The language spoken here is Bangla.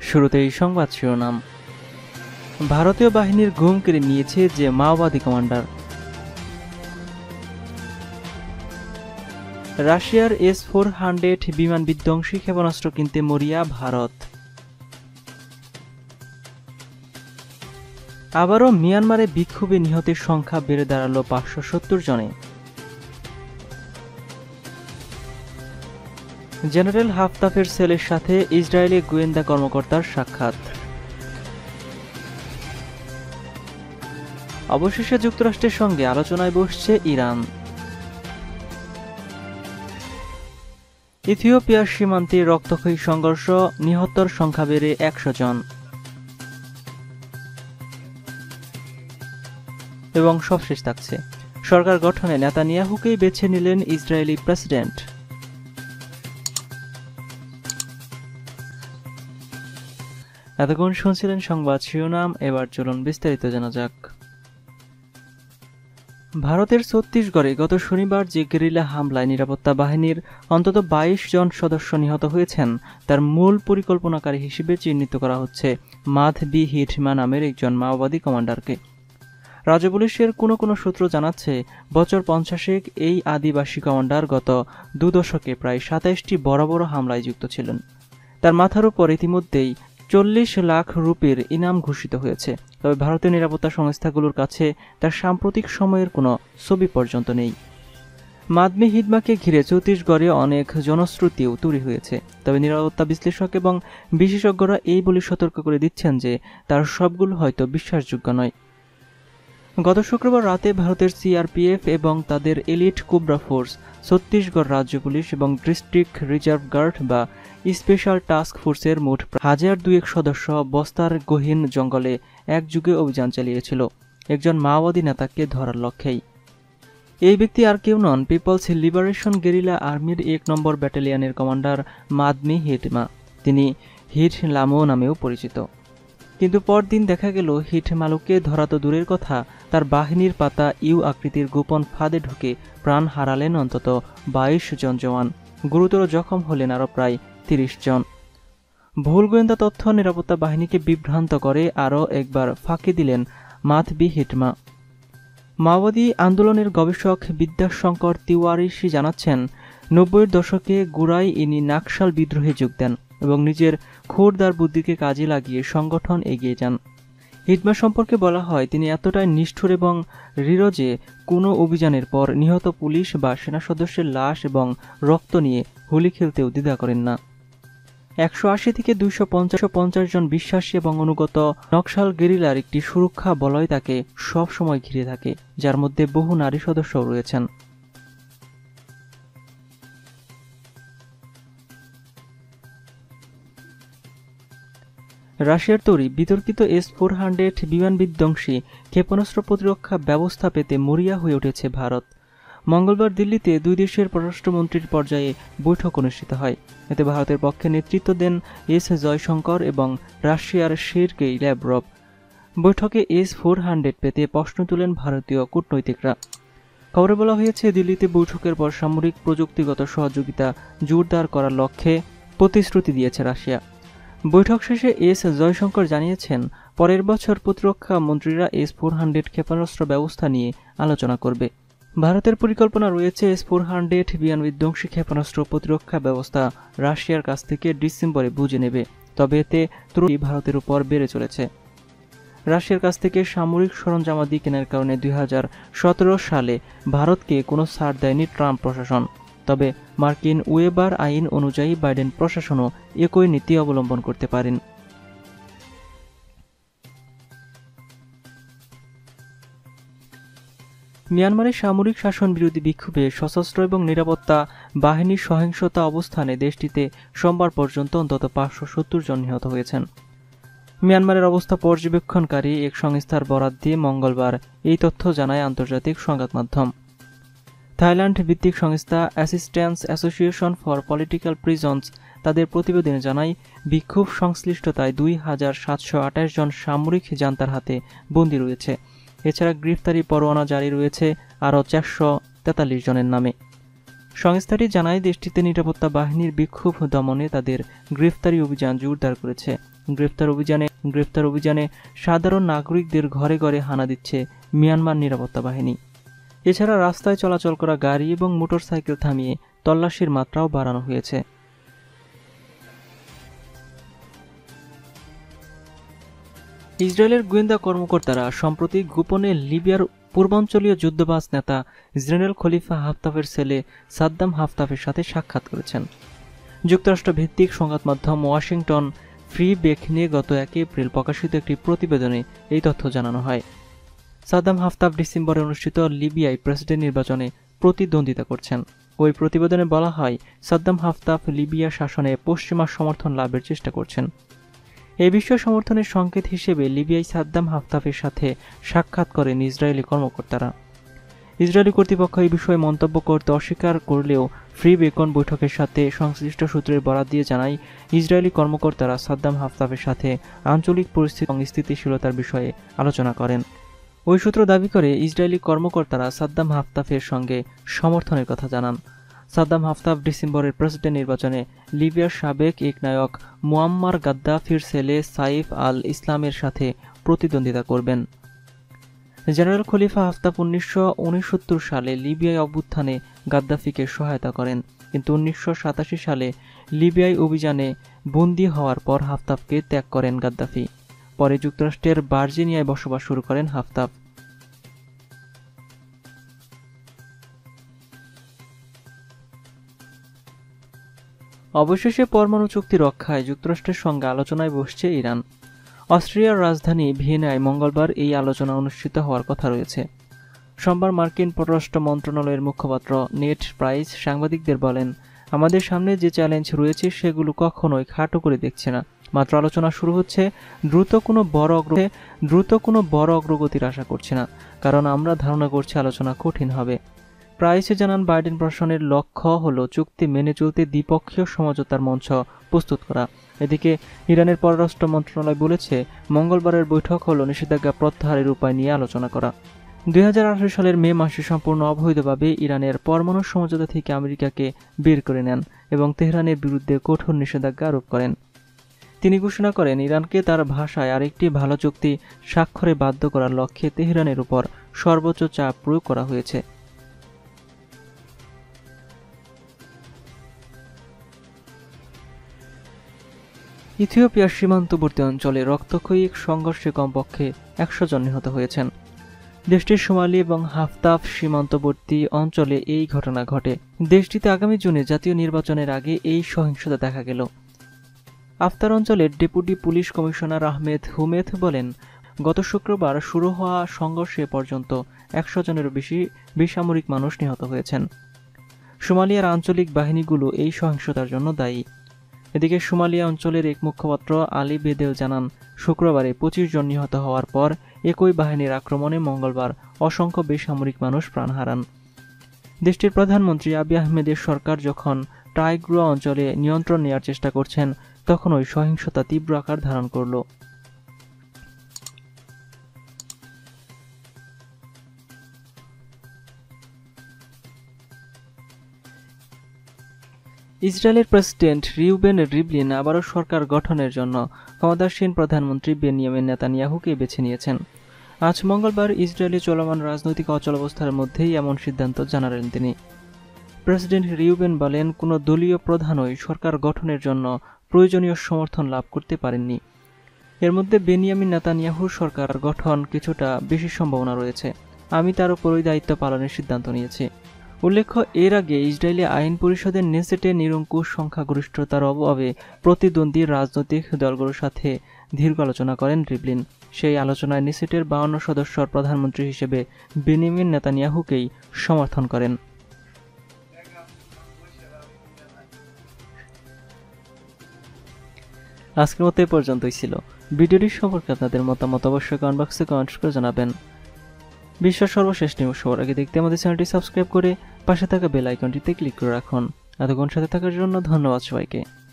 শুরুতেই সংবাদ শিরোনাম। ভারতীয় বাহিনীর ঘুম কেড়ে নিয়েছে যে মাওবাদী কমান্ডার। রাশিয়ার S-400 বিমান বিধ্বংসী ক্ষেপণাস্ত্র কিনতে মরিয়া ভারত। আবারও মিয়ানমারে বিক্ষোভে নিহতের সংখ্যা বেড়ে দাঁড়ালো 570 জনে। জেনারেল হাফতাফের সেলের সাথে ইসরায়েলি গোয়েন্দা কর্মকর্তার সাক্ষাৎ। অবশেষে যুক্তরাষ্ট্রের সঙ্গে আলোচনায় বসছে ইরান। ইথিওপিয়ার সীমান্তে রক্তক্ষয়ী সংঘর্ষ, নিহতর সংখ্যা বেড়ে 100 জন। এবং সবশেষ থাকছে, সরকার গঠনে নেতানিয়াহুকেই বেছে নিলেন ইসরায়েলি প্রেসিডেন্ট। এতক্ষণ শুনছিলেন সংবাদ শিরোনাম, এবার চলুন বিস্তারিত জানা যাক। ভারতের ছত্তিশগড়ে গত শনিবার যে গেরিলা হামলায় নিরাপত্তা বাহিনীর অন্তত 22 জন সদস্য নিহত হয়েছেন, তার মূল পরিকল্পনাকারী হিসেবে চিহ্নিত করা হচ্ছে মাধবী হিটমা নামের একজন মাওবাদী কমান্ডারকে। রাজ্য পুলিশের কোনো সূত্র জানাচ্ছে, বছর 50 এই আদিবাসী কমান্ডার গত 2 দশকে প্রায় 27টি বড় বড় হামলায় যুক্ত ছিলেন। তার মাথার উপর ইতিমধ্যেই 40 লাখ রুপির ইনাম ঘোষিত হয়েছে। তবে ভারতীয় নিরাপত্তা সংস্থাগুলোর কাছে তার সাম্প্রতিক সময়ের কোনো ছবি পর্যন্ত নেই। মাদমি হিটমাকে ঘিরে ছত্তিশগড়ে অনেক জনশ্রুতিও তৈরি হয়েছে। তবে নিরাপত্তা বিশ্লেষক এবং বিশেষজ্ঞরা এই বলে সতর্ক করে দিচ্ছেন যে তার সবগুলো হয়তো বিশ্বাসযোগ্য নয়। গত শুক্রবার রাতে ভারতের সিআরপিএফ এবং তাদের এলিট কোবরা ফোর্স, ছত্তিশগড় রাজ্য পুলিশ এবং ডিস্ট্রিক্ট রিজার্ভ গার্ড বা স্পেশাল টাস্ক ফোর্সের মোট 1002 সদস্য বস্তার গহীন জঙ্গলে একযোগে অভিযান চালিয়েছিল একজন মাওবাদী নেতাকে ধরার লক্ষ্যেই। এই ব্যক্তি আর কেউ নন, পিপলস লিবারেশন গেরিলা আর্মির 1 নম্বর ব্যাটালিয়নের কমান্ডার মাদমি হিটমা। তিনি হিট লামো নামেও পরিচিত। কিন্তু পরদিন দেখা গেল হিটমালুকে ধরা তো দূরের কথা, তার বাহিনীর পাতা ইউ আকৃতির গোপন ফাঁদে ঢুকে প্রাণ হারালেন অন্তত 22 জন জওয়ান। গুরুতর জখম হলেন আরও প্রায় 30 জন। ভুল গোয়েন্দা তথ্য নিরাপত্তা বাহিনীকে বিভ্রান্ত করে আরও একবার ফাঁকি দিলেন মাধবী হিটমা। মাওবাদী আন্দোলনের গবেষক বিদ্যাশঙ্কর তিওয়ারি জানাচ্ছেন, 90-এর দশকে গোড়ায় ইনি নাকশাল বিদ্রোহে যোগ দেন এবং নিজের খোরদার বুদ্ধিকে কাজে লাগিয়ে সংগঠন এগিয়ে যান। হিটমা সম্পর্কে বলা হয়, তিনি এতটাই নিষ্ঠুর এবং দৃঢ় যে কোনো অভিযানের পর নিহত পুলিশ বা সেনা সদস্যের লাশ এবং রক্ত নিয়ে হোলি খেলতেও দ্বিধা করেন না। 180 থেকে 250 জন বিশ্বাসী এবং অনুগত নকশাল গেরিলার একটি সুরক্ষা বলয় তাকে সব সময় ঘিরে থাকে, যার মধ্যে বহু নারী সদস্যও রয়েছেন। রাশিয়ার তৈরি বিতর্কিত S-400 বিমান বিধ্বংসী ক্ষেপণাস্ত্র প্রতিরক্ষা ব্যবস্থা পেতে মরিয়া হয়ে উঠেছে ভারত। মঙ্গলবার দিল্লিতে দুই দেশের পররাষ্ট্রমন্ত্রীর পর্যায়ে বৈঠক অনুষ্ঠিত হয়। এতে ভারতের পক্ষে নেতৃত্ব দেন এস জয়শঙ্কর এবং রাশিয়ার সের্গেই ল্যাভরভ। বৈঠকে S-400 পেতে প্রশ্ন তুলেন ভারতীয় কূটনৈতিকরা। খবরে বলা হয়েছে, দিল্লিতে বৈঠকের পর সামরিক প্রযুক্তিগত সহযোগিতা জোরদার করার লক্ষ্যে প্রতিশ্রুতি দিয়েছে রাশিয়া। বৈঠক শেষে এস জয়শঙ্কর জানিয়েছেন, পরের বছর প্রতিরক্ষা মন্ত্রীরা S-400 ক্ষেপণাস্ত্র ব্যবস্থা নিয়ে আলোচনা করবে। ভারতের পরিকল্পনা রয়েছে S-400 বিমান বিধ্বংসী ক্ষেপণাস্ত্র প্রতিরক্ষা ব্যবস্থা রাশিয়ার কাছ থেকে ডিসেম্বরে বুঝে নেবে। তবে এতে ত্রুটি ভারতের উপর বেড়ে চলেছে। রাশিয়ার কাছ থেকে সামরিক সরঞ্জামাদি কেনার কারণে 2017 সালে ভারতকে কোনো ছাড় দেয়নি ট্রাম্প প্রশাসন। তবে মার্কিন ওয়েবার আইন অনুযায়ী বাইডেন প্রশাসনও একই নীতি অবলম্বন করতে পারেন। মিয়ানমারে সামরিক শাসন বিরোধী বিক্ষোভে সশস্ত্র এবং নিরাপত্তা বাহিনীর সহিংসতা অবস্থানে দেশটিতে সোমবার পর্যন্ত অন্তত 570 জন নিহত হয়েছেন। মিয়ানমারের অবস্থা পর্যবেক্ষণকারী এক সংস্থার বরাত দিয়ে মঙ্গলবার এই তথ্য জানায় আন্তর্জাতিক সংবাদ মাধ্যম। থাইল্যান্ড ভিত্তিক সংস্থা assistance association for political prisons তাদের প্রতিবেদনে জানায়, বিক্ষোভ সংশ্লিষ্টতায় 2728 জন সামরিক জান্তার হাতে বন্দী রয়েছে। এছাড়া গ্রেফতারি পরোয়ানা জারি রয়েছে আরও 443 জনের নামে। সংস্থাটি জানায়, দেশটিতে নিরাপত্তা বাহিনীর বিক্ষোভ দমনে তাদের গ্রেফতারি অভিযান জোরদার করেছে। গ্রেফতার অভিযানে সাধারণ নাগরিকদের ঘরে ঘরে হানা দিচ্ছে মিয়ানমার নিরাপত্তা বাহিনী। এছাড়া রাস্তায় চলাচল করা গাড়ি এবং মোটরসাইকেল থামিয়ে তল্লাশির মাত্রাও বাড়ানো হয়েছে। ইসরায়েলের গোয়েন্দা কর্মকর্তারা সম্প্রতি গোপনে লিবিয়ার পূর্বাঞ্চলীয় যুদ্ধবাজ নেতা জেনারেল খলিফা হাফতাফের ছেলে সাদ্দাম হাফতাফের সাথে সাক্ষাৎ করেছেন। যুক্তরাষ্ট্র ভিত্তিক সংবাদ মাধ্যম ওয়াশিংটন ফ্রি বেক নিয়ে গত 1 এপ্রিল প্রকাশিত একটি প্রতিবেদনে এই তথ্য জানানো হয়। সাদ্দাম হাফতাফ ডিসেম্বরে অনুষ্ঠিত লিবিয়ায় প্রেসিডেন্ট নির্বাচনে প্রতিদ্বন্দ্বিতা করছেন। ওই প্রতিবেদনে বলা হয়, সাদ্দাম হাফতাফ লিবিয়া শাসনে পশ্চিমা সমর্থন লাভের চেষ্টা করছেন। এই বিশ্ব সমর্থনের সংকেত হিসেবে লিবিয়ায় সাদ্দাম হাফতাফের সাথে সাক্ষাৎ করেন ইসরায়েলি কর্মকর্তারা। ইসরায়েলি কর্তৃপক্ষ এই বিষয়ে মন্তব্য করতে অস্বীকার করলেও ফ্রি বেকন বৈঠকের সাথে সংশ্লিষ্ট সূত্রের বরাত দিয়ে জানায়, ইসরায়েলি কর্মকর্তারা সাদ্দাম হাফতাফের সাথে আঞ্চলিক পরিস্থিতি এবং স্থিতিশীলতার বিষয়ে আলোচনা করেন। ওই সূত্র দাবি করে ইসরায়েলি কর্মকর্তারা সাদ্দাম হাফতাফের সঙ্গে সমর্থনের কথা জানান। সাদ্দাম হাফতাফ ডিসেম্বরের প্রেসিডেন্ট নির্বাচনে লিবিয়ার সাবেক একনায়ক মুয়াম্মার গাদ্দাফির ছেলে সাইফ আল ইসলামের সাথে প্রতিদ্বন্দ্বিতা করবেন। জেনারেল খলিফা হাফতাফ 1969 সালে লিবিয়ায় অভ্যুত্থানে গাদ্দাফিকে সহায়তা করেন, কিন্তু 1987 সালে লিবিয়ায় অভিযানে বন্দী হওয়ার পর হাফতাফকে ত্যাগ করেন গাদ্দাফি। পরে যুক্তরাষ্ট্রের ভার্জিনিয়ায় বসবাস শুরু করেন হাফতাফ। অবশেষে পরমাণু চুক্তি রক্ষায় যুক্তরাষ্ট্রের সঙ্গে আলোচনায় বসছে ইরান। অস্ট্রিয়ার রাজধানী ভিয়েনায় মঙ্গলবার এই আলোচনা অনুষ্ঠিত হওয়ার কথা রয়েছে। সোমবার মার্কিন পররাষ্ট্র মন্ত্রণালয়ের মুখপাত্র নেড প্রাইস সাংবাদিকদের বলেন, আমাদের সামনে যে চ্যালেঞ্জ রয়েছে সেগুলো কখনোই খাটো করে দেখছে না। মাত্র আলোচনা শুরু হচ্ছে, দ্রুত কোনো বড় অগ্রগতির আশা করছে না, কারণ আমরা ধারণা করছি আলোচনা কঠিন হবে। প্রাইসে জানান, বাইডেন প্রশাসনের লক্ষ্য হলো চুক্তি মেনে চলতে দ্বিপক্ষীয় সমঝোতার মঞ্চ প্রস্তুত করা। এদিকে ইরানের পররাষ্ট্র মন্ত্রণালয় বলেছে, মঙ্গলবারের বৈঠক হলো নিষেধাজ্ঞা প্রত্যাহারের উপায় নিয়ে আলোচনা করা। 2018 সালের মে মাসে সম্পূর্ণ অবৈধভাবে ইরানের পরমাণু সমঝোতা থেকে আমেরিকাকে বের করে নেন এবং তেহরানের বিরুদ্ধে কঠোর নিষেধাজ্ঞা আরোপ করেন। তিনি ঘোষণা করেন, ইরানকে তার ভাষায় আরেকটি ভালো চুক্তি স্বাক্ষরে বাধ্য করার লক্ষ্যে তেহরানের উপর সর্বোচ্চ চাপ প্রয়োগ করা হয়েছে। ইথিওপিয়ার সীমান্তবর্তী অঞ্চলে রক্তক্ষয়ী সংঘর্ষে কমপক্ষে 100 জন নিহত হয়েছেন। দেশটির সোমালি এবং হাফতাফ সীমান্তবর্তী অঞ্চলে এই ঘটনা ঘটে। দেশটিতে আগামী জুনে জাতীয় নির্বাচনের আগে এই সহিংসতা দেখা গেল। আফতার অঞ্চলের deputy police commissioner Ahmed Humed বলেন, গত শুক্রবার শুরু হওয়া সংঘর্ষে পর্যন্ত 100 জনেরও বেশি বেসামরিক মানুষ নিহত হয়েছেন। সোমালিয়ার আঞ্চলিক বাহিনীগুলো এই সহিংসতার জন্য দায়ী। এদিকে সোমালিয়া অঞ্চলের এক মুখপাত্র আলী বেদেল জানান, শুক্রবারে 25 জন নিহত হওয়ার পর একই বাহিনীর আক্রমণে মঙ্গলবার অসংখ্য বেসামরিক মানুষ প্রাণ হারান। দেশটির প্রধানমন্ত্রী আবিই আহমেদের সরকার যখন টাইগ্রোয়া অঞ্চলে নিয়ন্ত্রণ নেওয়ার চেষ্টা করছেন, তখন ওই সহিংসতা তীব্র আকার ধারণ করল। ইসরায়েলের প্রেসিডেন্ট রিউবেন রিভলিন আবারও সরকার গঠনের জন্য ক্ষমতাসীন প্রধানমন্ত্রী বেনিয়ামিন নেতানিয়াহুকে বেছে নিয়েছেন। আজ মঙ্গলবার ইসরায়েলে চলমান রাজনৈতিক অচলাবস্থার মধ্যেই এমন সিদ্ধান্ত জানালেন তিনি। প্রেসিডেন্ট রিউবেন বলেন, কোনো দলীয় প্রধানই সরকার গঠনের জন্য প্রয়োজনীয় সমর্থন লাভ করতে পারেননি। এর মধ্যে বেনিয়ামিন নেতানিয়াহুর সরকার গঠন কিছুটা বেশি সম্ভাবনা রয়েছে। আমি তার উপরই দায়িত্ব পালনের সিদ্ধান্ত নিয়েছি। উল্লেখ্য, এর আগে ইসরায়েলি আইন পরিষদের নেসেটে নিরঙ্কুশ সংখ্যাগরিষ্ঠতার অভাবে প্রতিদ্বন্দ্বী রাজনৈতিক দলগুলোর সাথে দীর্ঘ আলোচনা করেন রিভলিন। সেই আলোচনায় নেসেটের 52 সদস্যর প্রধানমন্ত্রী হিসেবে বেনিয়ামিন নেতানিয়াহুকেই সমর্থন করেন। আজকের মতো এ পর্যন্তই ছিল। ভিডিওটি সম্পর্কে আপনাদের মতামত অবশ্যই কমেন্ট বক্সে কমেন্ট করে জানাবেন। বিশ্বের সর্বশেষ নিউজ সবার আগে দেখতে আমাদের চ্যানেলটি সাবস্ক্রাইব করে পাশে থাকা বেল আইকনটিতে ক্লিক করে রাখুন। এতক্ষণ সাথে থাকার জন্য ধন্যবাদ সবাইকে।